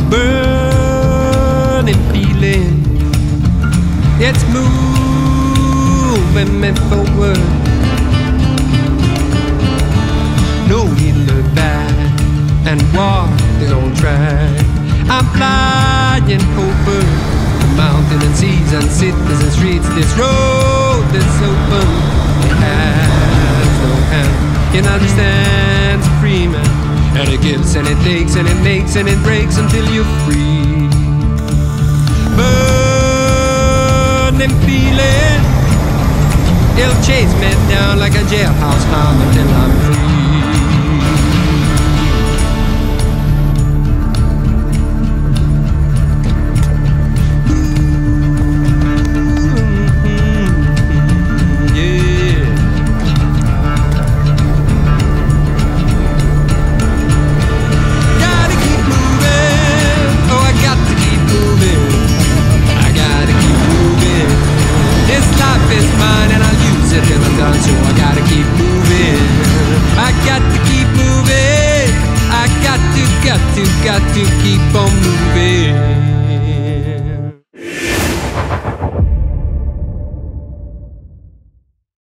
burning feeling. It's moving me forward. No need to look back and walk the old track. I'm flying over the mountain and seas and cities and streets. This road that's open, it has no end. You understand, free man, and it gives and it takes and it makes and it breaks until you're free. Burning feeling, it'll chase me down like a jailhouse clown until I'm free.